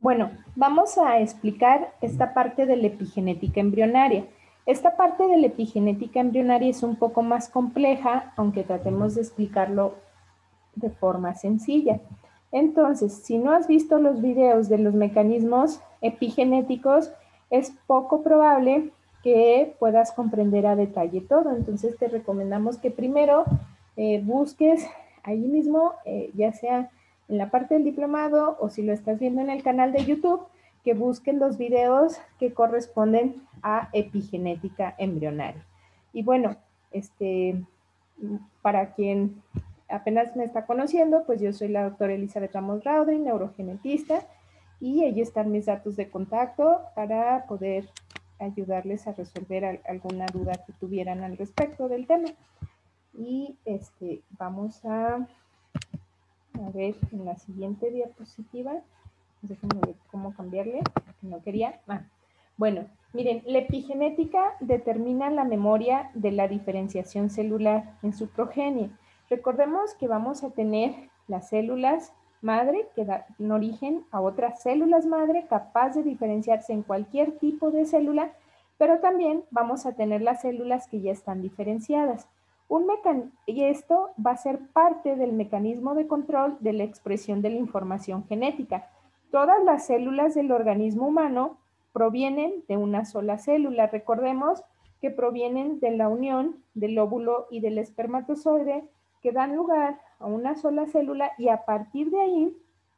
Bueno, vamos a explicar esta parte de la epigenética embrionaria. Esta parte de la epigenética embrionaria es un poco más compleja, aunque tratemos de explicarlo de forma sencilla. Entonces, si no has visto los videos de los mecanismos epigenéticos, es poco probable que puedas comprender a detalle todo. Entonces, te recomendamos que primero busques ahí mismo, ya sea en la parte del diplomado o si lo estás viendo en el canal de YouTube, que busquen los videos que corresponden a epigenética embrionaria. Y bueno, para quien apenas me está conociendo, pues yo soy la doctora Elizabeth Ramos Raudry, neurogenetista, y ahí están mis datos de contacto para poder ayudarles a resolver alguna duda que tuvieran al respecto del tema. Y vamos a ver en la siguiente diapositiva. Déjenme ver cómo cambiarle, que no quería. Bueno, miren, la epigenética determina la memoria de la diferenciación celular en su progenie. Recordemos que vamos a tener las células madre que dan origen a otras células madre capaz de diferenciarse en cualquier tipo de célula, pero también vamos a tener las células que ya están diferenciadas. Y esto va a ser parte del mecanismo de control de la expresión de la información genética. Todas las células del organismo humano provienen de una sola célula. Recordemos que provienen de la unión del óvulo y del espermatozoide que dan lugar a una sola célula y a partir de ahí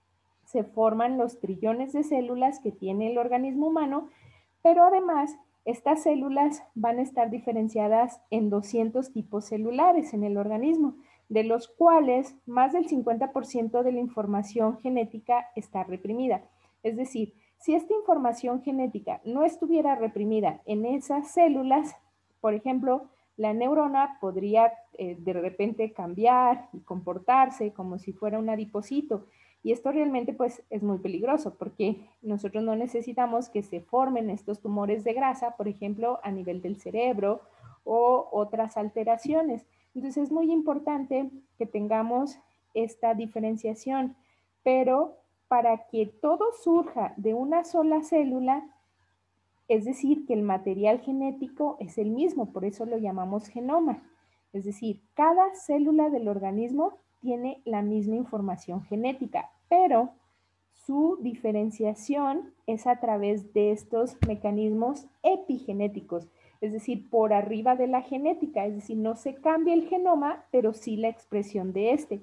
se forman los trillones de células que tiene el organismo humano, pero además estas células van a estar diferenciadas en 200 tipos celulares en el organismo, de los cuales más del 50% de la información genética está reprimida. Es decir, si esta información genética no estuviera reprimida en esas células, por ejemplo, la neurona podría de repente cambiar y comportarse como si fuera un adipocito. Y esto realmente pues es muy peligroso porque nosotros no necesitamos que se formen estos tumores de grasa, por ejemplo, a nivel del cerebro o otras alteraciones. Entonces es muy importante que tengamos esta diferenciación, pero para que todo surja de una sola célula, es decir, que el material genético es el mismo, por eso lo llamamos genoma. Es decir, cada célula del organismo tiene la misma información genética, pero su diferenciación es a través de estos mecanismos epigenéticos, es decir, por arriba de la genética, es decir, no se cambia el genoma, pero sí la expresión de este.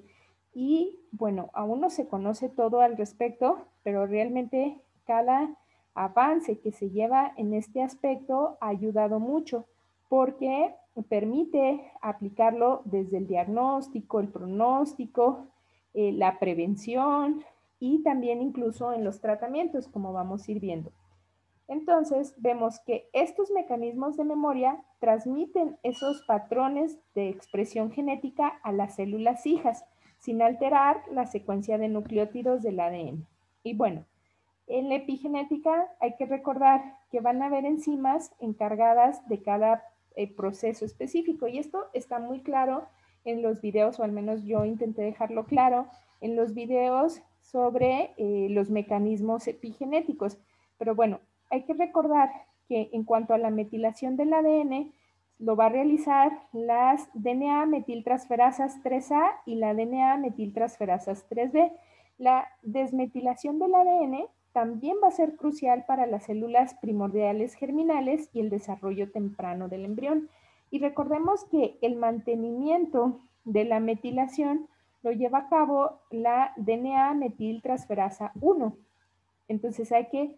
Y bueno, aún no se conoce todo al respecto, pero realmente cada avance que se lleva en este aspecto ha ayudado mucho porque permite aplicarlo desde el diagnóstico, el pronóstico, la prevención y también incluso en los tratamientos, como vamos a ir viendo. Entonces, vemos que estos mecanismos de memoria transmiten esos patrones de expresión genética a las células hijas, sin alterar la secuencia de nucleótidos del ADN. Y bueno, en la epigenética hay que recordar que van a haber enzimas encargadas de cada proceso específico y esto está muy claro en los videos, o al menos yo intenté dejarlo claro en los videos sobre los mecanismos epigenéticos. Pero bueno, hay que recordar que en cuanto a la metilación del ADN, lo va a realizar las DNA metiltransferasas 3A y la DNA metiltransferasas 3B. La desmetilación del ADN también va a ser crucial para las células primordiales germinales y el desarrollo temprano del embrión. Y recordemos que el mantenimiento de la metilación lo lleva a cabo la DNA metiltransferasa 1. Entonces hay que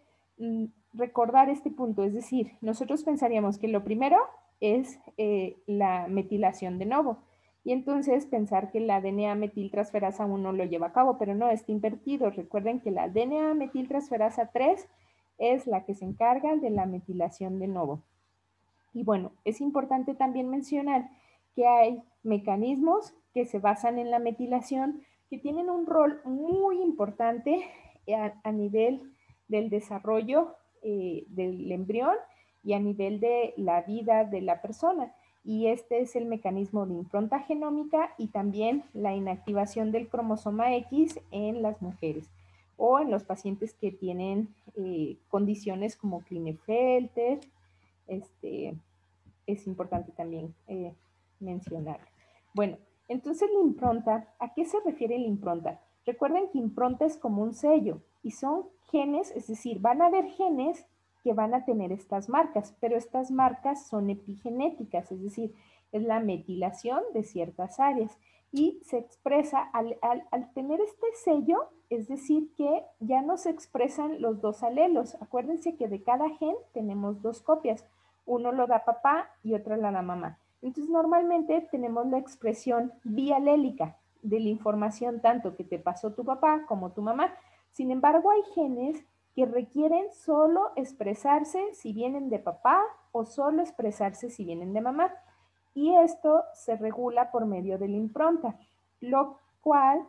recordar este punto, es decir, nosotros pensaríamos que lo primero es la metilación de novo, y entonces pensar que la DNA metiltransferasa 1 lo lleva a cabo, pero no, está invertido. Recuerden que la DNA metiltransferasa 3 es la que se encarga de la metilación de novo. Y bueno, es importante también mencionar que hay mecanismos que se basan en la metilación que tienen un rol muy importante a nivel del desarrollo del embrión y a nivel de la vida de la persona. Y este es el mecanismo de impronta genómica y también la inactivación del cromosoma X en las mujeres. o en los pacientes que tienen condiciones como Klinefelter, es importante también mencionar. Bueno, entonces la impronta, ¿a qué se refiere la impronta? Recuerden que impronta es como un sello y son genes, es decir, van a haber genes que van a tener estas marcas, pero estas marcas son epigenéticas, es decir, es la metilación de ciertas áreas y se expresa al tener este sello, es decir, que ya no se expresan los dos alelos. Acuérdense que de cada gen tenemos dos copias, uno lo da papá y otro la da mamá. Entonces, normalmente tenemos la expresión bialélica de la información tanto que te pasó tu papá como tu mamá. Sin embargo, hay genes que requieren solo expresarse si vienen de papá o solo expresarse si vienen de mamá. Y esto se regula por medio de la impronta, lo cual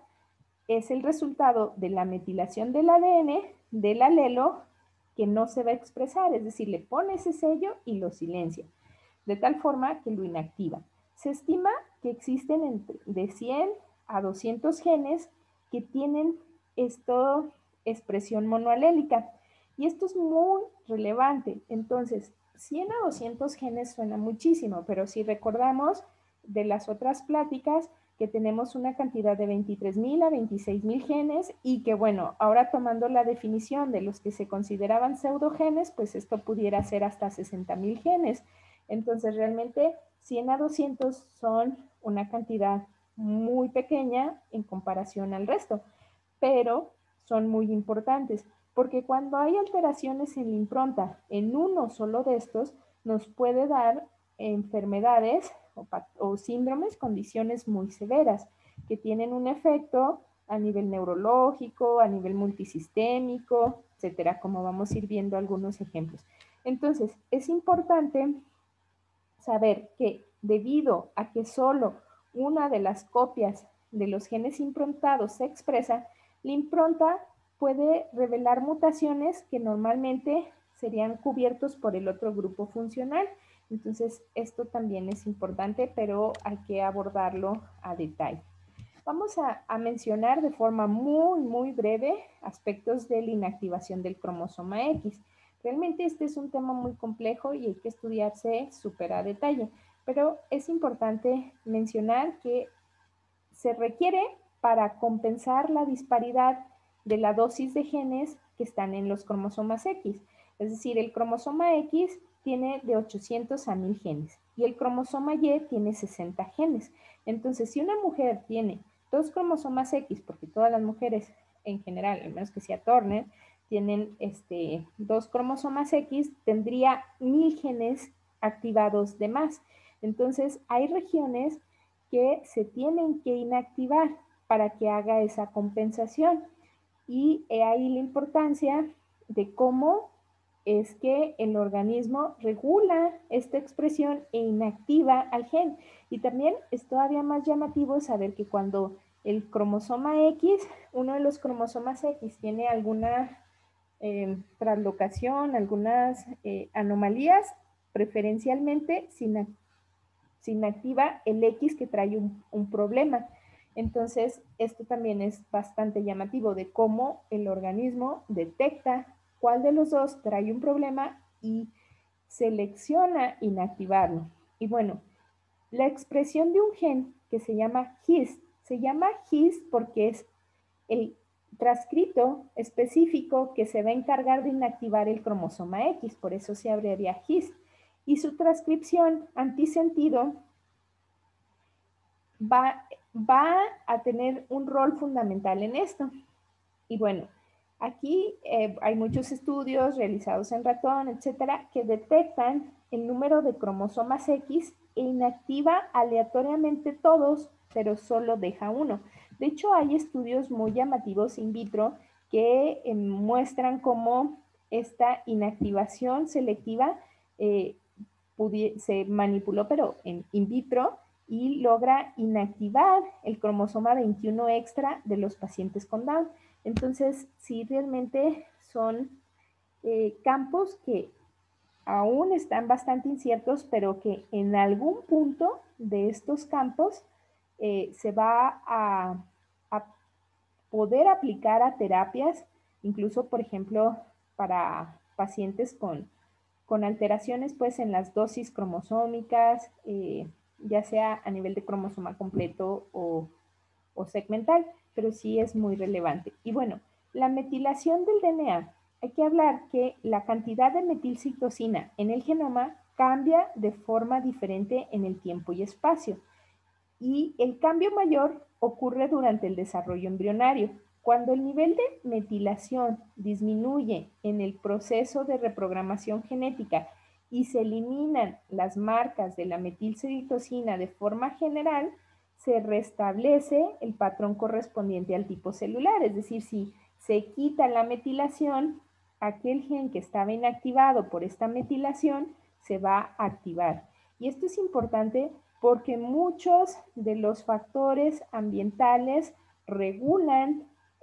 es el resultado de la metilación del ADN del alelo que no se va a expresar, es decir, le pone ese sello y lo silencia, de tal forma que lo inactiva. Se estima que existen de 100 a 200 genes que tienen esta expresión monoalélica y esto es muy relevante. Entonces, 100 a 200 genes suena muchísimo, pero si recordamos de las otras pláticas, que tenemos una cantidad de 23,000 a 26,000 genes y que, bueno, ahora tomando la definición de los que se consideraban pseudogenes, pues esto pudiera ser hasta 60,000 genes. Entonces, realmente 100 a 200 son una cantidad muy pequeña en comparación al resto, pero son muy importantes porque cuando hay alteraciones en la impronta en uno solo de estos, nos puede dar enfermedades o síndromes, condiciones muy severas que tienen un efecto a nivel neurológico, a nivel multisistémico, etcétera, como vamos a ir viendo algunos ejemplos. Entonces, es importante saber que debido a que solo una de las copias de los genes improntados se expresa, la impronta puede revelar mutaciones que normalmente serían cubiertos por el otro grupo funcional. Entonces, esto también es importante, pero hay que abordarlo a detalle. Vamos a mencionar de forma muy breve aspectos de la inactivación del cromosoma X. Realmente este es un tema muy complejo y hay que estudiarse súper a detalle, pero es importante mencionar que se requiere para compensar la disparidad de la dosis de genes que están en los cromosomas X. Es decir, el cromosoma X tiene de 800 a 1000 genes y el cromosoma Y tiene 60 genes. Entonces, si una mujer tiene dos cromosomas X, porque todas las mujeres en general, al menos que sea Turner, tienen dos cromosomas X, tendría 1000 genes activados de más. Entonces, hay regiones que se tienen que inactivar para que haga esa compensación. Y ahí la importancia de cómo es que el organismo regula esta expresión e inactiva al gen. Y también es todavía más llamativo saber que cuando el cromosoma X, uno de los cromosomas X tiene alguna translocación, algunas anomalías, preferencialmente se inactiva el X que trae un problema. Entonces, esto también es bastante llamativo de cómo el organismo detecta cuál de los dos trae un problema y selecciona inactivarlo. Y bueno, la expresión de un gen que se llama HIST porque es el transcrito específico que se va a encargar de inactivar el cromosoma X, por eso se abrevia HIST. Y su transcripción antisentido va a tener un rol fundamental en esto. Y bueno, aquí hay muchos estudios realizados en ratón, etcétera, que detectan el número de cromosomas X e inactiva aleatoriamente todos, pero solo deja uno. De hecho, hay estudios muy llamativos in vitro que muestran cómo esta inactivación selectiva se manipuló, pero en in vitro, y logra inactivar el cromosoma 21 extra de los pacientes con Down. Entonces, sí, realmente son campos que aún están bastante inciertos, pero que en algún punto de estos campos se va a poder aplicar a terapias incluso, por ejemplo, para pacientes con alteraciones pues en las dosis cromosómicas, ya sea a nivel de cromosoma completo o segmental, pero sí es muy relevante. Y bueno, la metilación del DNA, hay que hablar que la cantidad de metilcitosina en el genoma cambia de forma diferente en el tiempo y espacio. Y el cambio mayor ocurre durante el desarrollo embrionario. Cuando el nivel de metilación disminuye en el proceso de reprogramación genética y se eliminan las marcas de la metilcitosina de forma general, se restablece el patrón correspondiente al tipo celular. Es decir, si se quita la metilación, aquel gen que estaba inactivado por esta metilación se va a activar. Y esto es importante porque muchos de los factores ambientales regulan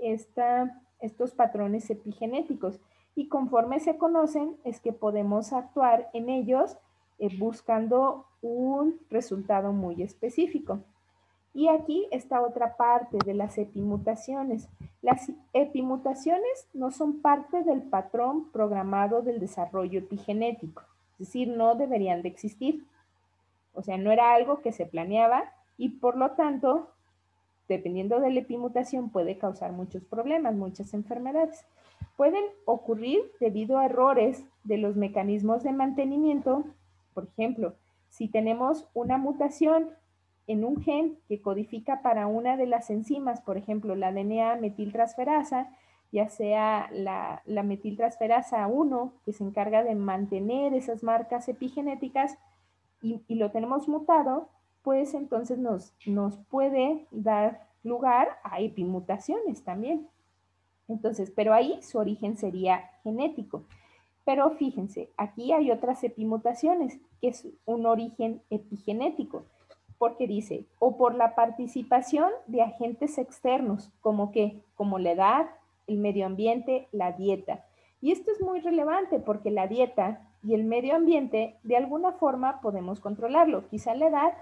estos patrones epigenéticos y conforme se conocen es que podemos actuar en ellos buscando un resultado muy específico. Y aquí está otra parte de las epimutaciones. Las epimutaciones no son parte del patrón programado del desarrollo epigenético, es decir, no deberían de existir. O sea, no era algo que se planeaba y por lo tanto, dependiendo de la epimutación, puede causar muchos problemas, muchas enfermedades. Pueden ocurrir debido a errores de los mecanismos de mantenimiento. Por ejemplo, si tenemos una mutación en un gen que codifica para una de las enzimas, por ejemplo, la DNA metiltransferasa, ya sea la metiltransferasa 1, que se encarga de mantener esas marcas epigenéticas, y lo tenemos mutado, pues entonces nos puede dar lugar a epimutaciones también. Entonces, pero ahí su origen sería genético. Pero fíjense, aquí hay otras epimutaciones, que es un origen epigenético, porque dice, o por la participación de agentes externos, como que, como la edad, el medio ambiente, la dieta. Y esto es muy relevante porque la dieta y el medio ambiente, de alguna forma podemos controlarlo. Quizá la edad,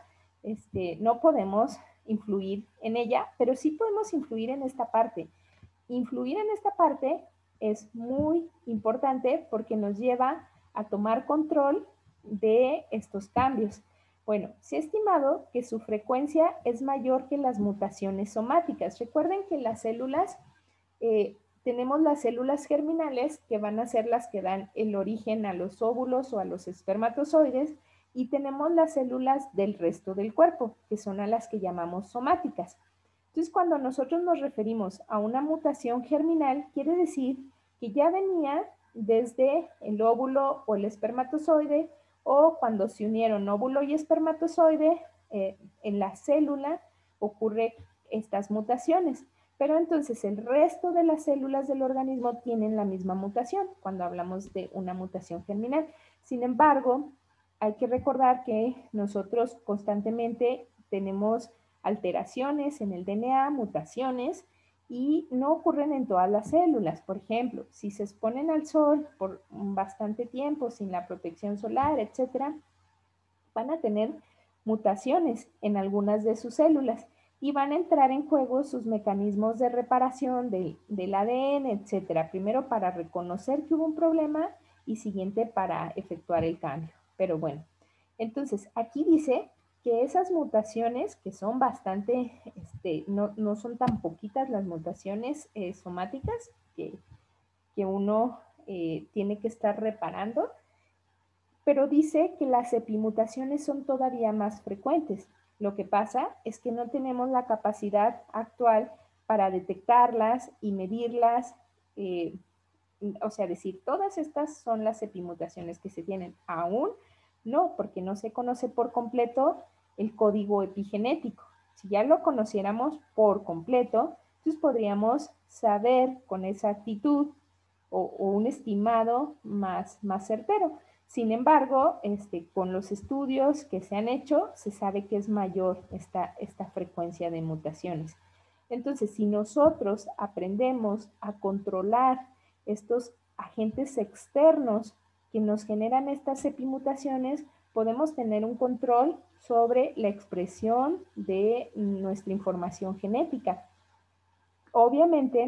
no podemos influir en ella, pero sí podemos influir en esta parte. Influir en esta parte es muy importante porque nos lleva a tomar control de estos cambios. Bueno, se ha estimado que su frecuencia es mayor que las mutaciones somáticas. Recuerden que las células, tenemos las células germinales que van a ser las que dan el origen a los óvulos o a los espermatozoides y tenemos las células del resto del cuerpo, que son a las que llamamos somáticas. Entonces, cuando nosotros nos referimos a una mutación germinal, quiere decir que ya venía desde el óvulo o el espermatozoide, o cuando se unieron óvulo y espermatozoide, en la célula ocurre estas mutaciones. Pero entonces el resto de las células del organismo tienen la misma mutación cuando hablamos de una mutación germinal. Sin embargo, hay que recordar que nosotros constantemente tenemos alteraciones en el DNA, mutaciones, y no ocurren en todas las células. Por ejemplo, si se exponen al sol por bastante tiempo sin la protección solar, etcétera, van a tener mutaciones en algunas de sus células y van a entrar en juego sus mecanismos de reparación del ADN, etcétera. Primero para reconocer que hubo un problema y siguiente para efectuar el cambio. Pero bueno, entonces aquí dice que esas mutaciones, que son bastante, no son tan poquitas las mutaciones somáticas que uno tiene que estar reparando, pero dice que las epimutaciones son todavía más frecuentes. Lo que pasa es que no tenemos la capacidad actual para detectarlas y medirlas, o sea, decir, todas estas son las epimutaciones que se tienen. Aún no, porque no se conoce por completo el código epigenético. Si ya lo conociéramos por completo, entonces podríamos saber con exactitud o un estimado más certero. Sin embargo, con los estudios que se han hecho, se sabe que es mayor esta frecuencia de mutaciones. Entonces, si nosotros aprendemos a controlar estos agentes externos que nos generan estas epimutaciones, podemos tener un control sobre la expresión de nuestra información genética. Obviamente,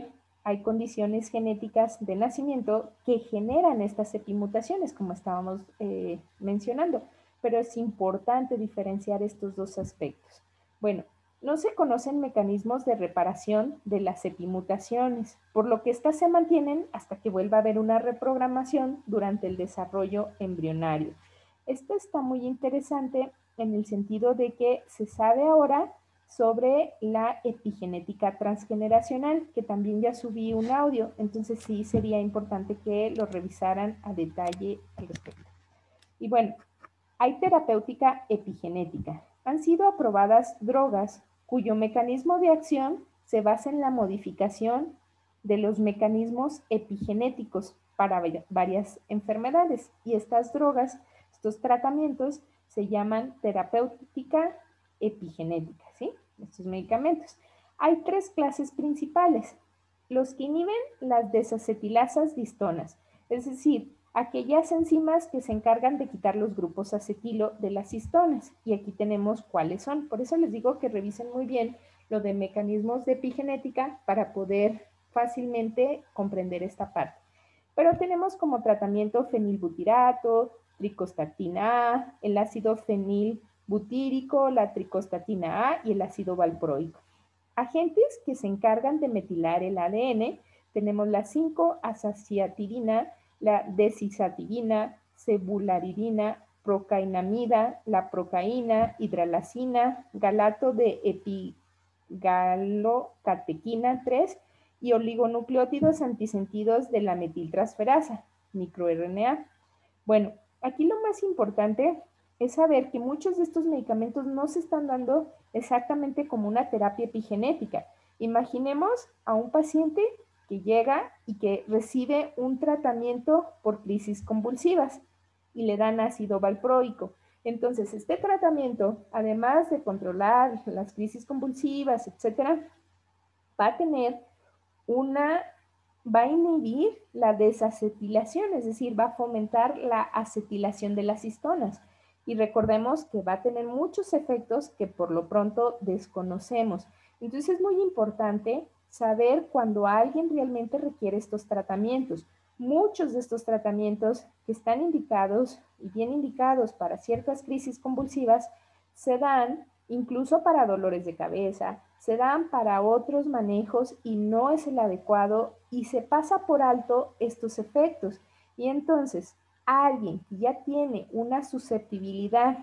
hay condiciones genéticas de nacimiento que generan estas epimutaciones, como estábamos mencionando, pero es importante diferenciar estos dos aspectos. Bueno, no se conocen mecanismos de reparación de las epimutaciones, por lo que éstas se mantienen hasta que vuelva a haber una reprogramación durante el desarrollo embrionario. Esto está muy interesante en el sentido de que se sabe ahora sobre la epigenética transgeneracional, que también ya subí un audio, entonces sí sería importante que lo revisaran a detalle al respecto. Y bueno, hay terapéutica epigenética. Han sido aprobadas drogas cuyo mecanismo de acción se basa en la modificación de los mecanismos epigenéticos para varias enfermedades. Y estas drogas, estos tratamientos, se llaman terapéutica epigenética, ¿sí? Estos medicamentos. Hay tres clases principales. Los que inhiben las desacetilasas distonas, es decir, aquellas enzimas que se encargan de quitar los grupos acetilo de las histonas. Y aquí tenemos cuáles son. Por eso les digo que revisen muy bien lo de mecanismos de epigenética para poder fácilmente comprender esta parte. Pero tenemos como tratamiento fenilbutirato, tricostatina A, el ácido fenilbutírico, la tricostatina A y el ácido valproico. Agentes que se encargan de metilar el ADN, tenemos la 5-azaciatidina, la desizatidina, cebularidina, procainamida, la procaína, hidralacina, galato de epigalocatequina 3 y oligonucleótidos antisentidos de la metiltransferasa, microRNA. Bueno, aquí lo más importante es saber que muchos de estos medicamentos no se están dando exactamente como una terapia epigenética. Imaginemos a un paciente que llega y que recibe un tratamiento por crisis convulsivas y le dan ácido valproico. Entonces, este tratamiento, además de controlar las crisis convulsivas, etcétera, va a tener una va a inhibir la desacetilación, es decir, va a fomentar la acetilación de las histonas. Y recordemos que va a tener muchos efectos que por lo pronto desconocemos. Entonces es muy importante saber cuando alguien realmente requiere estos tratamientos. Muchos de estos tratamientos que están indicados y bien indicados para ciertas crisis convulsivas se dan incluso para dolores de cabeza, se dan para otros manejos y no es el adecuado y se pasa por alto estos efectos. Y entonces, alguien que ya tiene una susceptibilidad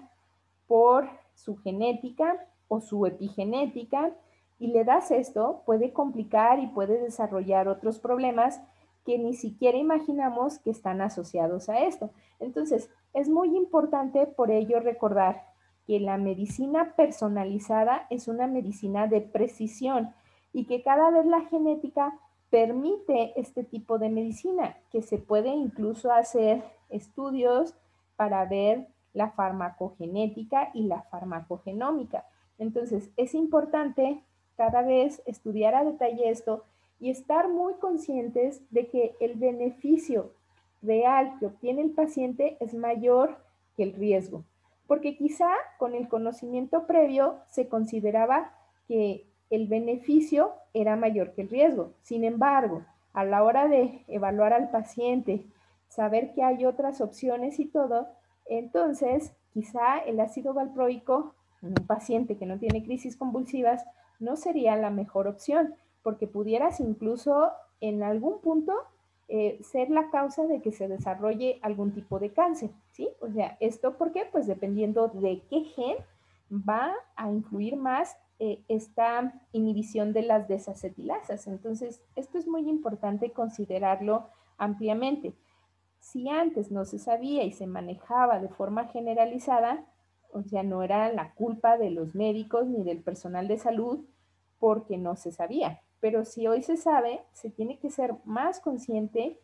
por su genética o su epigenética y le das esto, puede complicar y puede desarrollar otros problemas que ni siquiera imaginamos que están asociados a esto. Entonces, es muy importante por ello recordar que la medicina personalizada es una medicina de precisión y que cada vez la genética permite este tipo de medicina, que se puede incluso hacer estudios para ver la farmacogenética y la farmacogenómica. Entonces, es importante cada vez estudiar a detalle esto y estar muy conscientes de que el beneficio real que obtiene el paciente es mayor que el riesgo. Porque quizá con el conocimiento previo se consideraba que el beneficio era mayor que el riesgo. Sin embargo, a la hora de evaluar al paciente, saber que hay otras opciones y todo, entonces quizá el ácido valproico en un paciente que no tiene crisis convulsivas no sería la mejor opción, porque pudieras incluso en algún punto ser la causa de que se desarrolle algún tipo de cáncer, ¿sí? O sea, ¿esto por qué? Pues dependiendo de qué gen va a influir más esta inhibición de las desacetilasas. Entonces, esto es muy importante considerarlo ampliamente. Si antes no se sabía y se manejaba de forma generalizada, o sea, no era la culpa de los médicos ni del personal de salud porque no se sabía. Pero si hoy se sabe, se tiene que ser más consciente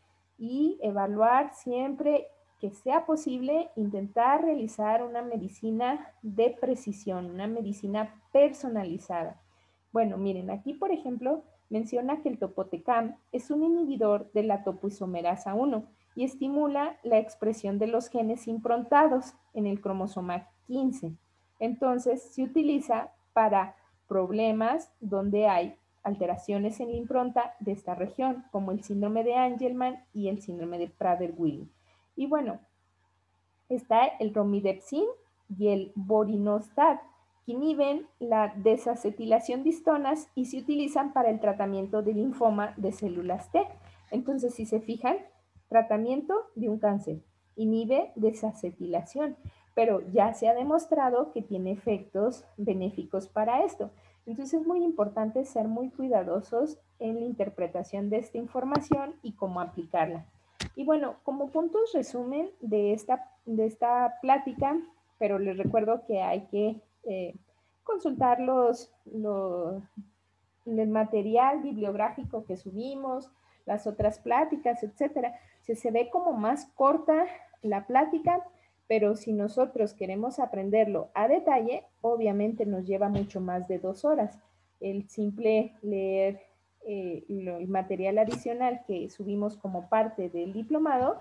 y evaluar siempre que sea posible intentar realizar una medicina de precisión, una medicina personalizada. Bueno, miren, aquí por ejemplo menciona que el topotecam es un inhibidor de la topoisomerasa 1 y estimula la expresión de los genes improntados en el cromosoma 15. Entonces, se utiliza para problemas donde hay alteraciones en la impronta de esta región, como el síndrome de Angelman y el síndrome de Prader-Willi. Y bueno, está el romidepsin y el vorinostat, que inhiben la desacetilación de histonas y se utilizan para el tratamiento de linfoma de células T. Entonces, si se fijan, tratamiento de un cáncer, inhibe desacetilación, pero ya se ha demostrado que tiene efectos benéficos para esto. Entonces es muy importante ser muy cuidadosos en la interpretación de esta información y cómo aplicarla. Y bueno, como puntos resumen de esta plática, pero les recuerdo que hay que consultar el material bibliográfico que subimos, las otras pláticas, etcétera. Se ve como más corta la plática, pero si nosotros queremos aprenderlo a detalle, obviamente nos lleva mucho más de 2 horas. El simple leer el material adicional que subimos como parte del diplomado,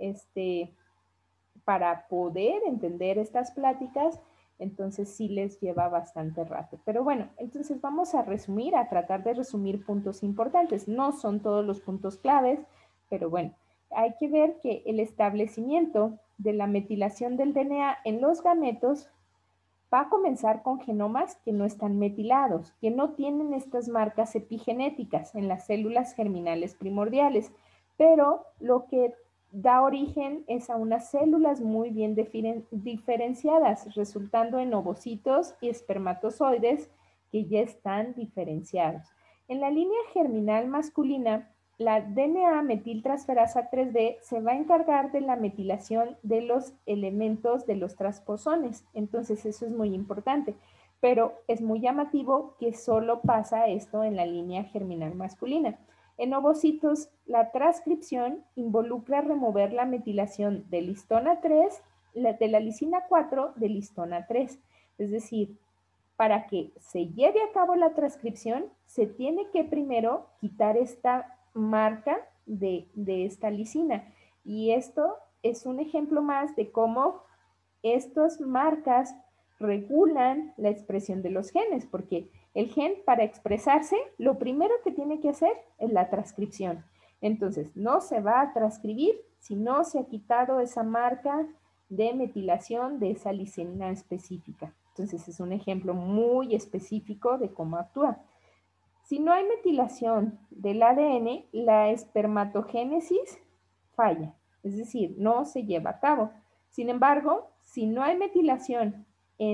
para poder entender estas pláticas, entonces sí les lleva bastante rato. Pero bueno, entonces vamos a resumir, a tratar de resumir puntos importantes. No son todos los puntos claves, pero bueno, hay que ver que el establecimiento de la metilación del DNA en los gametos va a comenzar con genomas que no están metilados, que no tienen estas marcas epigenéticas en las células germinales primordiales, pero lo que da origen es a unas células muy bien diferenciadas, resultando en ovocitos y espermatozoides que ya están diferenciados. En la línea germinal masculina, la DNA metiltransferasa 3B se va a encargar de la metilación de los elementos de los transposones. Entonces, eso es muy importante. Pero es muy llamativo que solo pasa esto en la línea germinal masculina. En ovocitos, la transcripción involucra remover la metilación de listona 3, de la lisina 4 de listona 3. Es decir, para que se lleve a cabo la transcripción, se tiene que primero quitar esta marca de esta lisina. Y esto es un ejemplo más de cómo estas marcas regulan la expresión de los genes, porque el gen para expresarse, lo primero que tiene que hacer es la transcripción. Entonces, no se va a transcribir si no se ha quitado esa marca de metilación de esa lisina específica. Entonces, es un ejemplo muy específico de cómo actúa. Si no hay metilación del ADN, la espermatogénesis falla, es decir, no se lleva a cabo. Sin embargo, si no hay metilación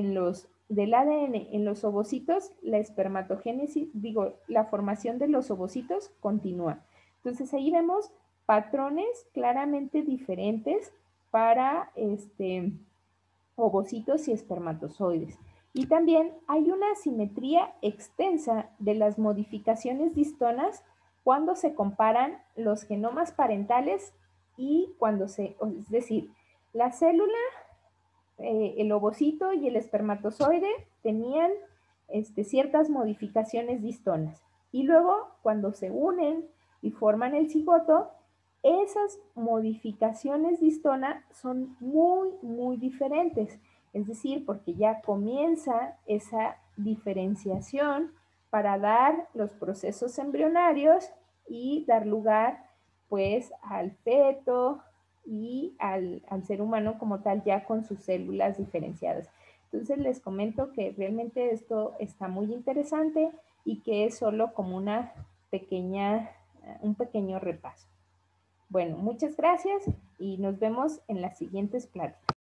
del ADN en los ovocitos, la espermatogénesis, la formación de los ovocitos continúa. Entonces ahí vemos patrones claramente diferentes para ovocitos y espermatozoides. Y también hay una asimetría extensa de las modificaciones distonas cuando se comparan los genomas parentales y es decir, la célula, el ovocito y el espermatozoide tenían ciertas modificaciones distonas. Y luego, cuando se unen y forman el cigoto, esas modificaciones distona son muy, muy diferentes. Es decir, porque ya comienza esa diferenciación para dar los procesos embrionarios y dar lugar pues al feto y al ser humano como tal ya con sus células diferenciadas. Entonces les comento que realmente esto está muy interesante y que es solo como un pequeño repaso. Bueno, muchas gracias y nos vemos en las siguientes pláticas.